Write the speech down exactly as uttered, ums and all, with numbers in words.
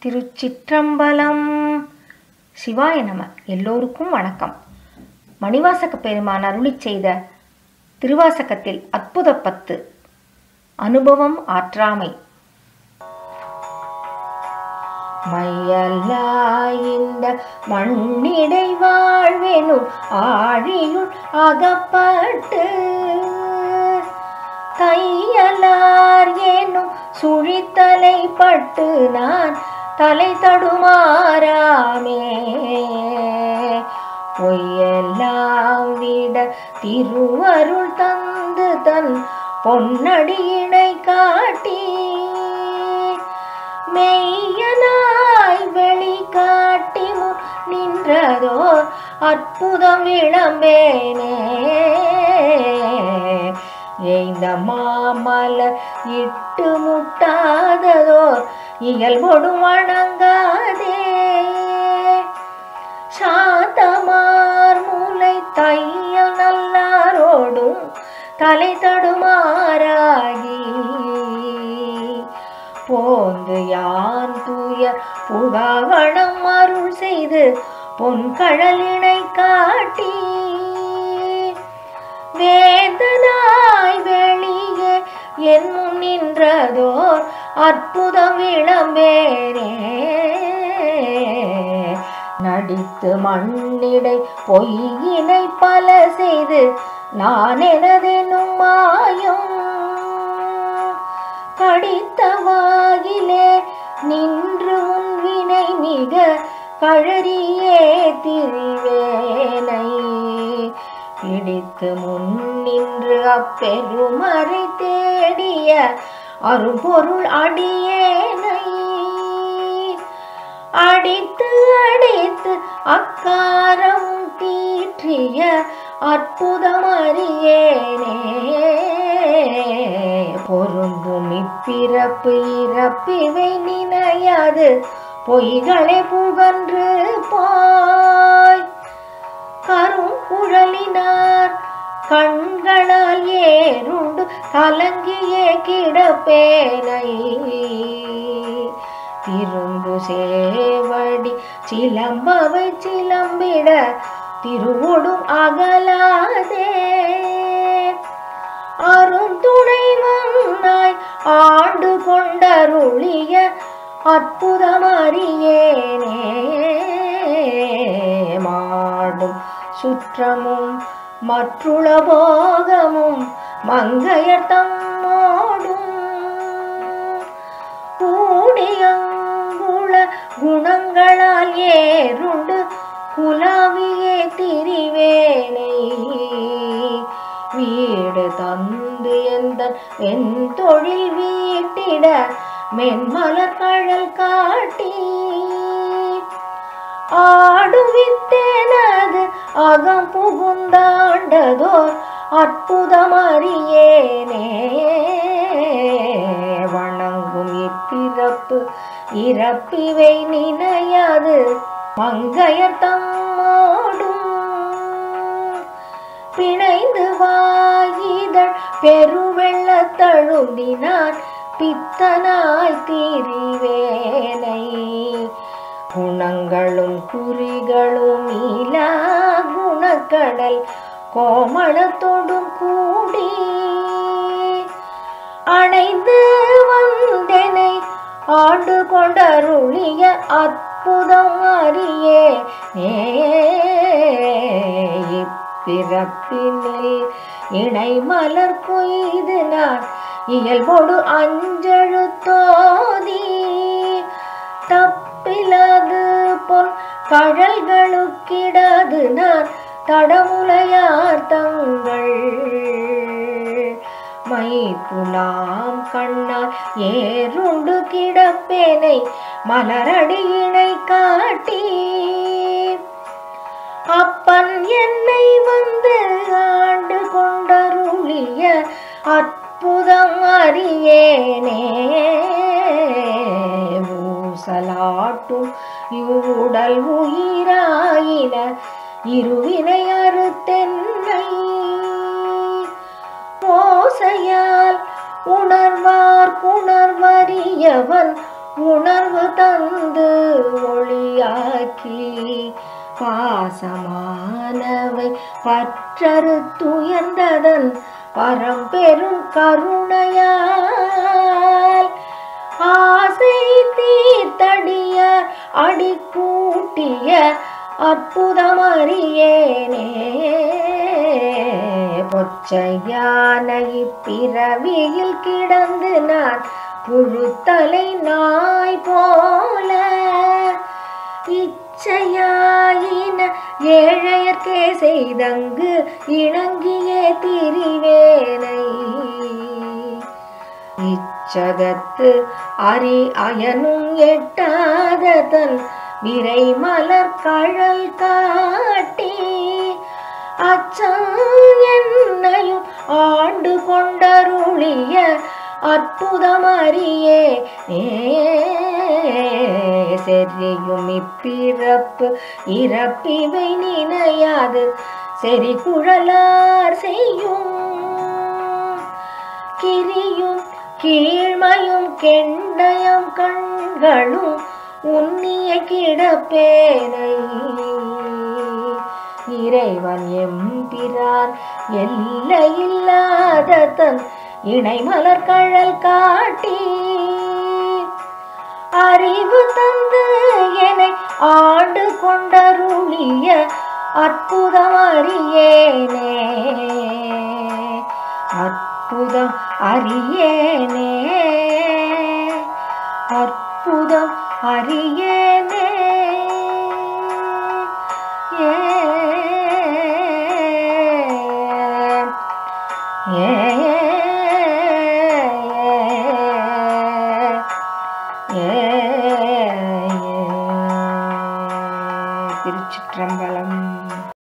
திருச்சிற்றம்பலம். சிவாய நம. எல்லோருக்கும் வணக்கம். மணிவாசக பெருமான் அருளிச் செய்த திருவாசகத்தில் அற்புத பத்து. அனுபவம் ஆற்றாமை. மையல்லாய்ந்த மண்ணிடை வாழ்வெனும் ஆழியுள் அகப்பட்டு தையலார் எனும் சுழித்தலை பட்டு நான் தலை தடுமாறாமே. பொய்யெல்லாம் விட திருவருள் தந்து தன் பொன்னடியினை காட்டி மெய்யனாய் வெளி காட்டி முன் நின்றதோர் அற்புதம் விளம்பேனே. எய்ந்த மாமலர் இட்டு முட்டாததோர் இயல்பொடு வணங்காதே. சாந்தமார் மூலை தையல் நல்லாரோடும் தலை தடுமாறாகி போந்து யான் தூய புகாவணம் அருள் செய்து பொன்கழலினை காட்டி வேதனாய் வெளியே என் முன் நின்றதோர் அற்புதம் விளம்பேனே. நடித்து மண்ணிடை பொய்யினை பல செய்து நான் எனதெனும் மாயம் கடித்த வாயிலே நின்று முன்வினை மிக கழறியே திரிவேனை பிடித்து முன் நின்று அப்பெருமறை தேடிய அரும்பொருள் அடியேனை அடித்து அடித்து அக்காரம் தீற்றிய அற்புதம் அறியேனே. பொருந்தும் இப்பிறப்பு இறப்பிவை நினையாது பொய்களை புகன்று பாய் கருங்குழலினார் கண்களால் ஏறுண்டு கலங்கியே கிடப்பேனை. திரும்பு சேவடி சிலம்பவை சிலம்பிட திருவொடும் அகலாதே. அருந்துணைவனாய் ஆண்டு கொண்டருளிய அற்புதம் அறியேனே. மாடும் சுற்றமும் மற்றுள போகமும் மங்கையர் தம்மோடும் கூடியங்குள குணங்களால் ஏறுண்டு குலாவியே திரிவேனை. வீடு தந்து எந்த என் தொழில் வீட்டிட மென்மலர் கழல் காட்டி ஆடுவித்தேனது அகம் புகுந்தாண்டதோர் அற்புதம் அறியேனே. வணங்கும் இப்பிறப்பு இறப்பிவை நினையாது மங்கையர் தம்மோடும் பிணைந்து வாயிதழ் பெருவெள்ள தழுந்தினான் பித்தனாய் திரிவேனை. குணங்களும் குறிகளும் இலா குணக்கடல் கோமளத்தோடும் கூடி அணைந்து வந்தனை ஆண்டு கொண்டருளிய அற்புதம் அறியேனே. இப்பிறப்பினில் இணை மலர் கொய்து நான் இயல்பொடு அஞ்செழுத்தோதி தப்பிலது பொன் கழல்களுக்கிடாது நான் தடமுலையார் தங்கள் மைப்புலாம் கண்ணால் ஏறுண்டு கிடப்பேனை மலரடியினை காட்டி அப்பன் என்னை வந்து ஆண்டு கொண்டருளிய அற்புதம் அறியேனே. ஊசலாட்டும் யூடல் உயிராயின இருவினை அறுத்தென்னை ஓசையால் உணர்வார் உணர்வறியவன் உணர்வு தந்து விலக்கி பாசமானவை பற்றறுத்துயர்ந்ததன் பரம்பெரும் கருணையால் ஆசை தீர்த்தடியார் அடிக்கூட்டிய அற்புதமறியேனே. பொச்சையான இப்பிறவியில் கிடந்து நான் புழுத்தலை நாய் போல இச்சையாயின ஏழையர்க்கே செய்தங்கு இணங்கியே திரிவேனை. இச்சகத்து அரி அயனும் எட்டாத தன் விரை மலர் கழல் காட்டி அச்சம் என்னையும் ஆண்டு கொண்டருளிய அற்புதமறியே செறியும் இப்பிறப்பு இறப்பிவை நினையாது செறி குழலார் செய்யும் கிரியும் கீழ்மையும் கெண்டயம் கண்களும் உன்னிய கிடப்பேனை. இறைவன் எம்பிரான் எல்லையில்லாத தன் இணை மலர் கழல் காட்டி அறிவு தந்து என்னை ஆண்டு கொண்டருளிய அற்புதம் அறியேனே. அற்புதம் அறியேனே அற்புதம் அறியேனே. ஏ ஏ திருச்சிற்றம்பலம்.